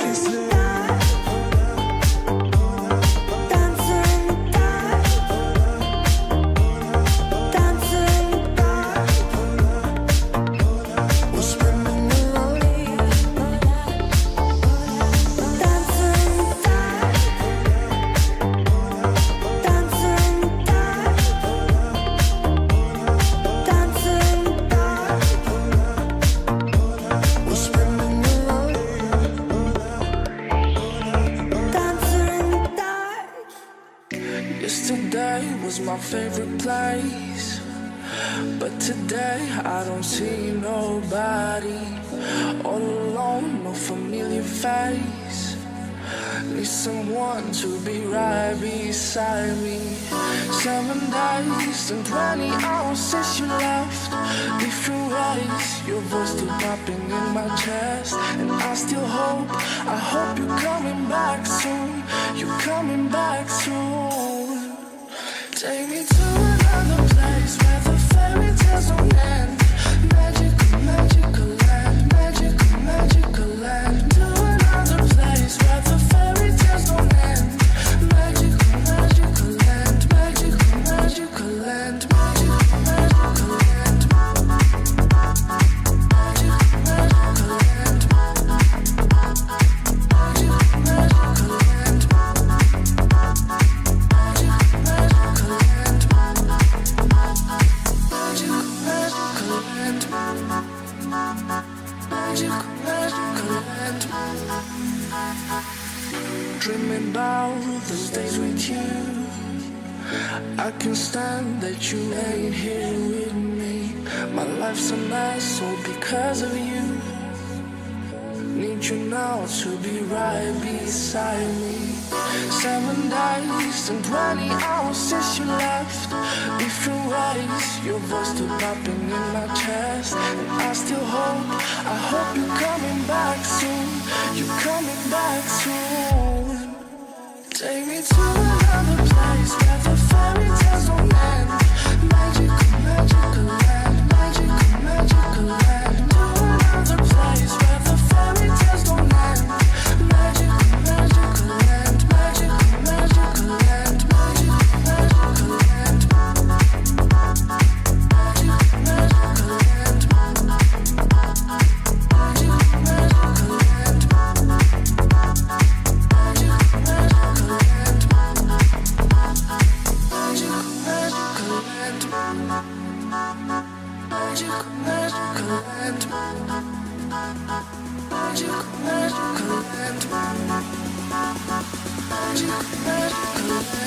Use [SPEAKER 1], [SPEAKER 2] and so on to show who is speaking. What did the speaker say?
[SPEAKER 1] My favorite place, but today I don't see nobody. All alone, no familiar face. Need someone to be right beside me. 7 days and 20 hours since you left. Different ways, your voice still popping in my chest. And I still hope, I hope you're coming back soon. You're coming back soon. Take me to another place where the fairy tales don't end. Magical, magical land, magical, magical land. To another place where the fairy tales don't end. Magical, magical land, magical, magical land, magical, magical land. Magical, magical land. Magical, magical land. Dreaming about those days with you. I can't stand that you ain't here with me. My life's a mess all because of you. Need you now to be right beside me. 7 days and 20 hours since you left. Different ways, your voice still popping in my chest. And I still hope, I hope you're coming back soon. You're coming back soon. Take me to another place where the fairy tales don't end. Magical, magical land, magical, magical land. To another place where the fairy tales don't end. Magical, magical land, magical, magical land, magical, magical land. Magical, magical land. Magical, magical land. Magical land.